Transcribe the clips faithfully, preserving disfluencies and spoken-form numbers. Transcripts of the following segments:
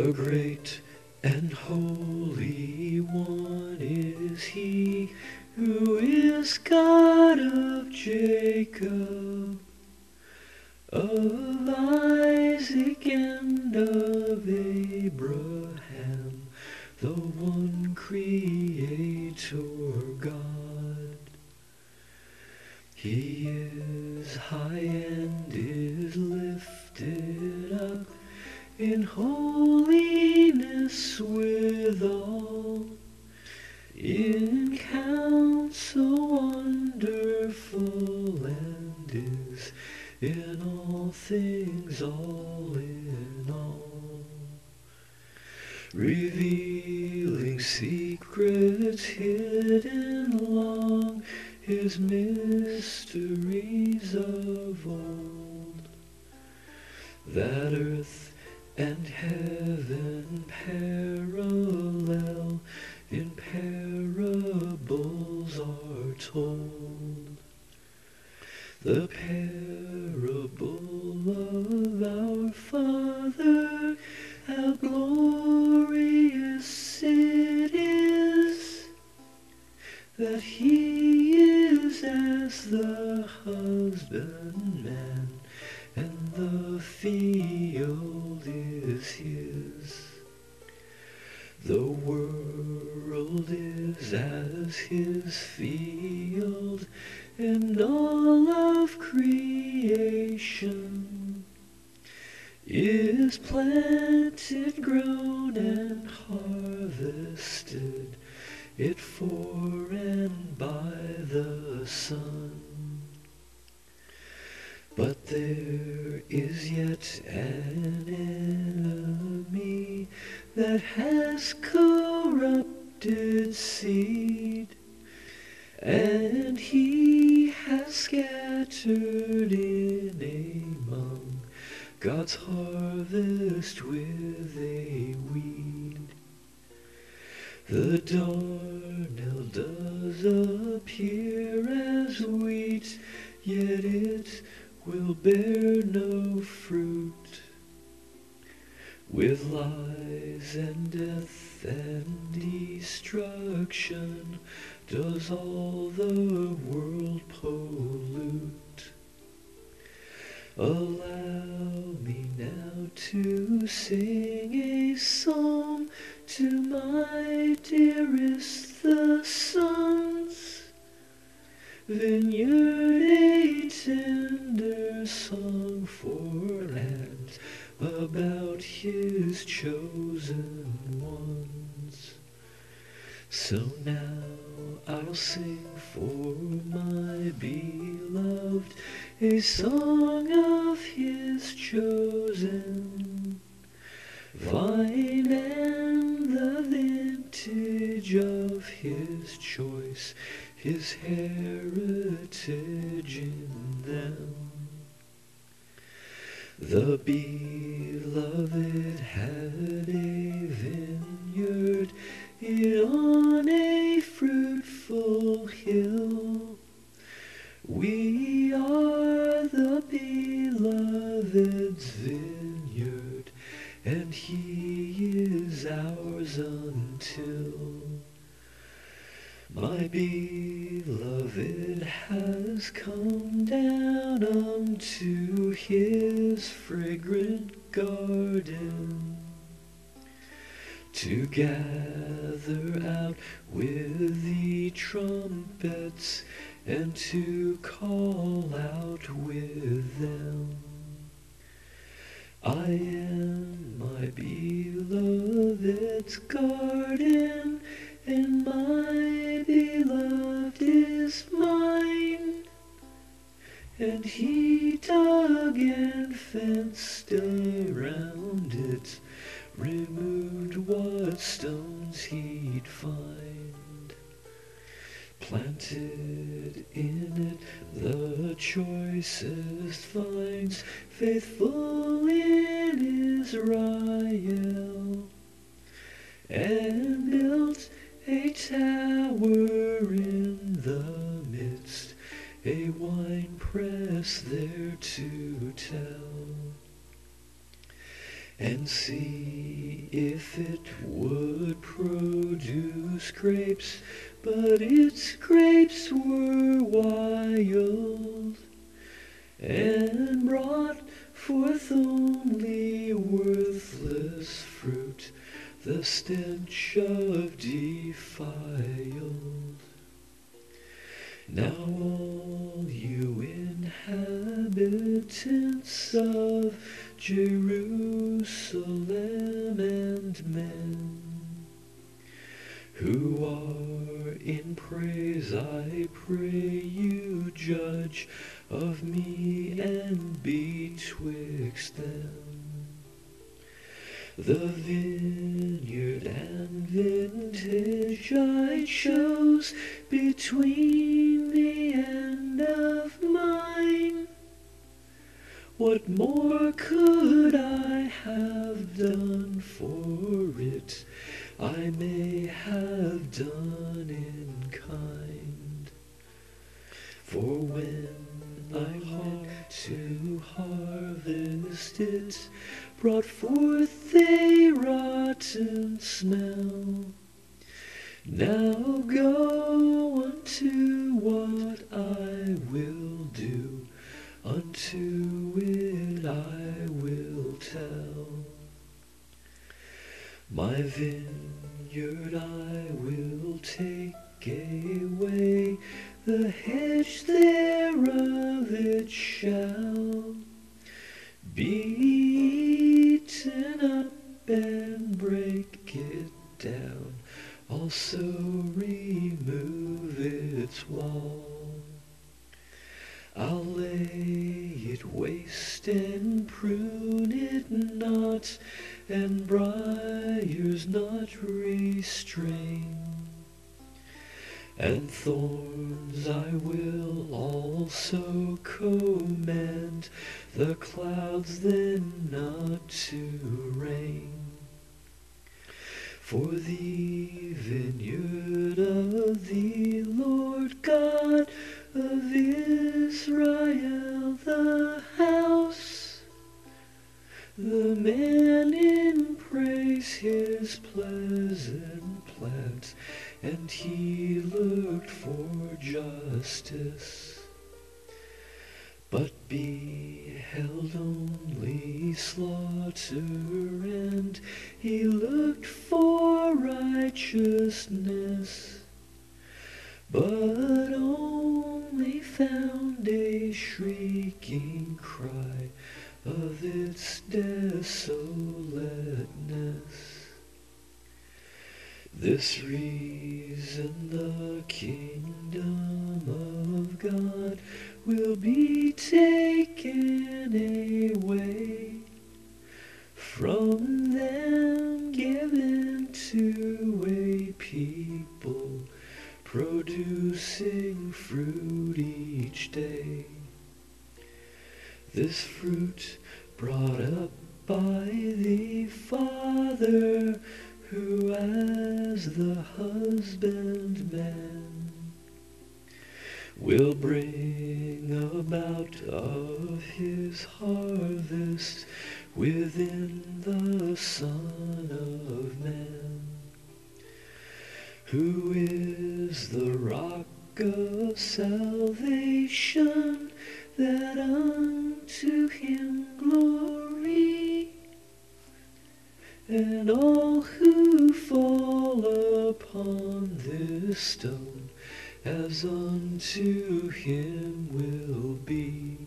The great and holy one is he who is God of Jacob, of Isaac and of Abraham, the one Creator God. He is high and is lifted up in holiness withal, in counsel wonderful, and is in all things all in all, revealing secrets hidden long, his mysteries of old, that earth and heaven parallel in parables are told. The parable of our Father, how glorious it is, that he is as the husbandman, and the field is his. The world is as his field, and all of creation is planted, grown, and harvested, it for and by the sun. But there is yet an enemy that has corrupted seed, and he has scattered in among God's harvest with a weed. The darnel does appear as wheat, yet it will bear no fruit. With lies and death and destruction does all the world pollute. Allow me now to sing a song to my dearest the sons, vineyard a tender song for and about his chosen ones. So now I'll sing for my beloved a song of his chosen vine, and the vintage of his choice, his heritage in them. The beloved had a vineyard on a fruitful hill. We are the beloved's vineyard, and he is ours until my beloved has come down unto his fragrant garden, to gather out with the trumpets, and to call out with them. I am my beloved's garden, and my beloved is mine, and he dug and fenced around it, removed what stones he'd find, planted in it the choicest vines, faithful in Israel, and built a tower in the midst, a wine press there to tell. and see if it would produce grapes, but its grapes were wild, and brought forth only worthless fruit, the stench of defiled. Now all you inhabitants of Jerusalem and men, who are in praise, I pray you judge of me and betwixt them. The vineyard and vintage I chose between the end of mine. What more could I have done for it? I may have done in kind. For when I went to harvest it, brought forth a rotten smell. Now go unto what I will do, unto it I will tell. My vineyard I will take away, the hedge thereof it shall be eaten up, and break it down, also remove its wall. I'll lay it waste and prune it not, and briars not restrain. And thorns I will also command, the clouds then not to rain. For the vineyard of the Lord God of Israel, the house, the man in praise his pleasant plant, and he looked for justice, but beheld only slaughter, and he looked for righteousness, but only found a shrieking cry of its desolateness. This reason the kingdom of God will be taken away from them, given to a people producing fruit each day. This fruit brought up by the Father, who as the husbandman will bring about of his harvest within the Son of Man, who is the rock of salvation, that unto him glory, and all who fall upon this stone as unto him will be.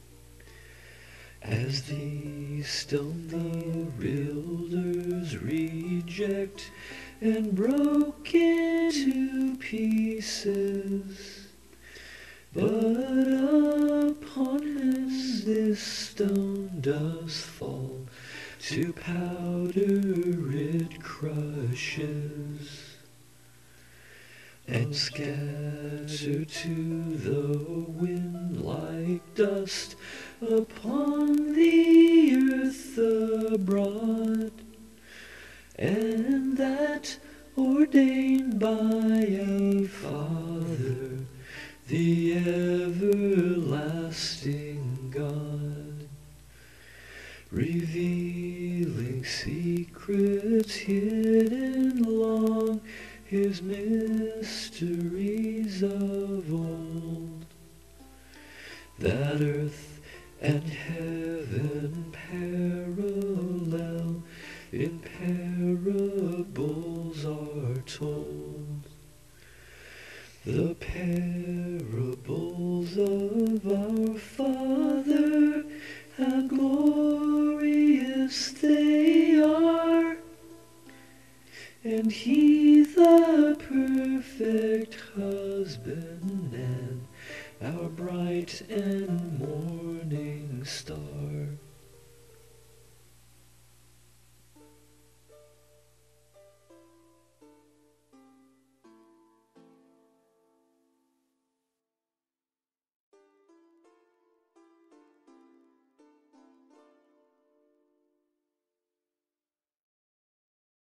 As the stone the builders reject, and broke into pieces, but upon as this stone does fall, to powder it crushes, and scatter to the wind like dust upon the earth abroad, and that ordained by a Father, the everlasting God, revealing secrets hidden long, his mysteries of old, that earth and heaven parallel in parables are told. The parables of our Father, how glorious they are, and He the perfect husbandman, our bright and morning star.